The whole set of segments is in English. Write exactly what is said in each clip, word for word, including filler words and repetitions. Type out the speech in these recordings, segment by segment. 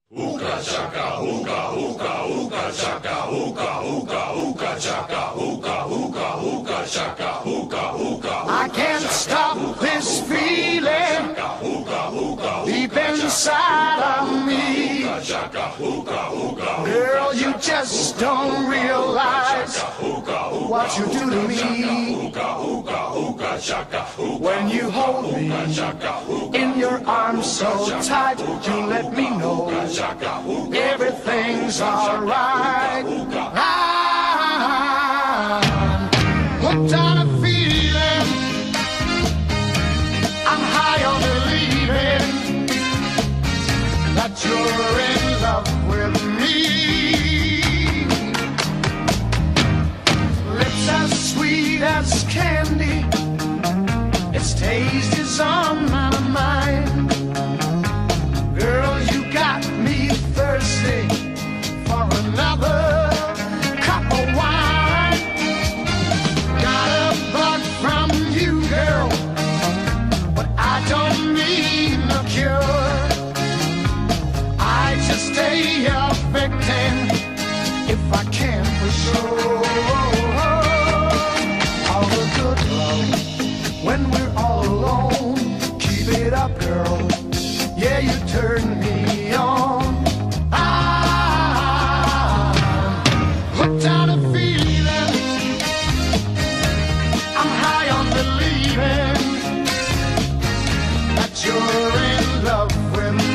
Hookah chaka, hookah, hookah, hookah chaka, hookah, hookah, hookah chaka, hookah, hookah, hookah chaka, hookah, hookah. I can't stop this feeling deep inside of me. Girl, you just don't realize what you do to me. When you hold me in your arms so tight, you let me know everything's alright. I'm hooked on a feeling, I'm high on believing that you're in love with me. Lips as sweet as candy, its taste is on my mind. Girl, you got me thirsty for another cup of wine. Got a bug from you, girl, but I don't need no cure. I just stay a victim if I can for sure. All the good love when we're all alone. Keep it up, girl. Yeah, you turn me on. I'm hooked on a feeling, I'm high on believing that you're in love with me.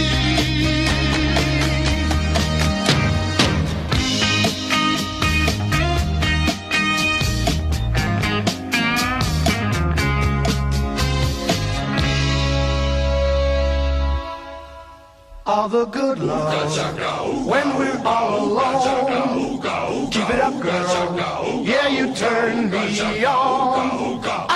All the good love when we're all alone. Keep it up, girl. Yeah, you turn me on.